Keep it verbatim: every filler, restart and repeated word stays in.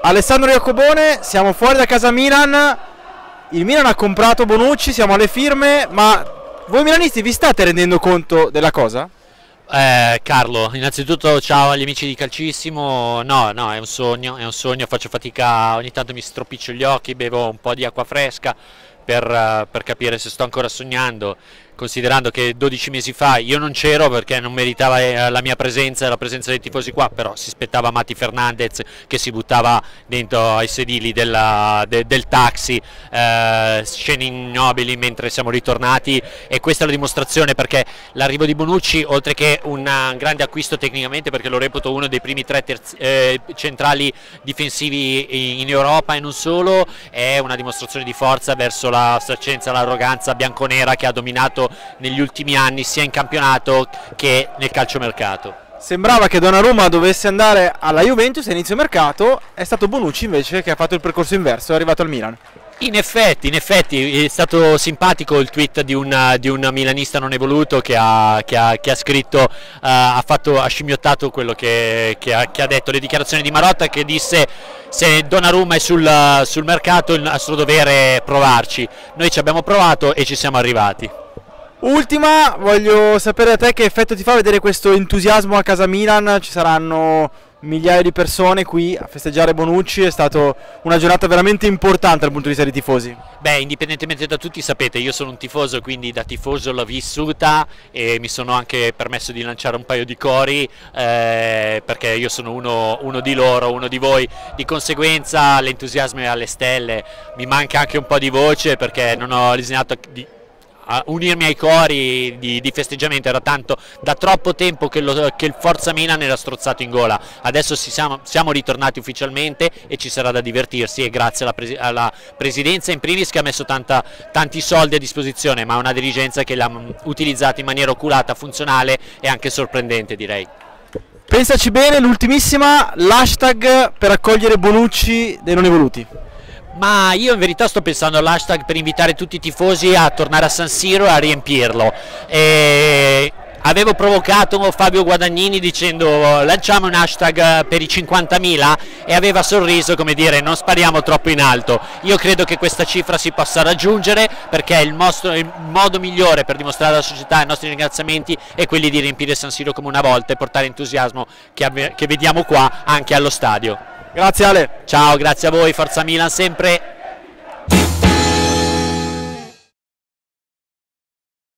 Alessandro Iacobone, siamo fuori da casa Milan, il Milan ha comprato Bonucci, siamo alle firme, ma voi milanisti vi state rendendo conto della cosa? Eh, Carlo, innanzitutto ciao agli amici di Calcissimo. No, no, è un sogno, è un sogno, faccio fatica, ogni tanto mi stropiccio gli occhi, bevo un po' di acqua fresca per, per capire se sto ancora sognando, considerando che dodici mesi fa io non c'ero perché non meritava la mia presenza e la presenza dei tifosi qua, però si aspettava Mati Fernandez che si buttava dentro ai sedili della, de, del taxi, eh, scene ignobili mentre siamo ritornati, e questa è la dimostrazione, perché l'arrivo di Bonucci, oltre che un grande acquisto tecnicamente, perché lo reputo uno dei primi tre terzi, eh, centrali difensivi in Europa e non solo, è una dimostrazione di forza verso la saccenza, l'arroganza bianconera che ha dominato negli ultimi anni sia in campionato che nel calciomercato. Sembrava che Donnarumma dovesse andare alla Juventus a inizio mercato, è stato Bonucci invece che ha fatto il percorso inverso, è arrivato al Milan. In effetti, in effetti è stato simpatico il tweet di un, di un milanista non evoluto che ha, che ha, che ha scritto, uh, ha, fatto, ha scimmiottato quello che, che, ha, che ha detto, le dichiarazioni di Marotta, che disse: se Donnarumma è sul, sul mercato il nostro dovere è provarci. Noi ci abbiamo provato e ci siamo arrivati. Ultima, voglio sapere da te che effetto ti fa vedere questo entusiasmo a casa Milan. Ci saranno migliaia di persone qui a festeggiare Bonucci, è stata una giornata veramente importante dal punto di vista dei tifosi. Beh, indipendentemente da tutti, sapete, io sono un tifoso, quindi da tifoso l'ho vissuta e mi sono anche permesso di lanciare un paio di cori, eh, perché io sono uno, uno di loro, uno di voi, di conseguenza l'entusiasmo è alle stelle. Mi manca anche un po' di voce perché non ho disegnato di a unirmi ai cori di, di festeggiamento, era tanto da troppo tempo che, lo, che il Forza Milan era strozzato in gola. Adesso si siamo, siamo ritornati ufficialmente e ci sarà da divertirsi, e grazie alla, presi, alla presidenza in primis, che ha messo tanta, tanti soldi a disposizione, ma una dirigenza che l'ha utilizzata in maniera oculata, funzionale e anche sorprendente, direi. Pensaci bene, l'ultimissima, l'hashtag per accogliere Bonucci dei non evoluti. Ma io in verità sto pensando all'hashtag per invitare tutti i tifosi a tornare a San Siro e a riempirlo. E avevo provocato Fabio Guadagnini dicendo lanciamo un hashtag per i cinquantamila e aveva sorriso, come dire, non spariamo troppo in alto. Io credo che questa cifra si possa raggiungere, perché il, mostro, il modo migliore per dimostrare alla società i nostri ringraziamenti è quelli di riempire San Siro come una volta e portare entusiasmo che, che vediamo qua anche allo stadio. Grazie Ale. Ciao, grazie a voi, Forza Milan sempre.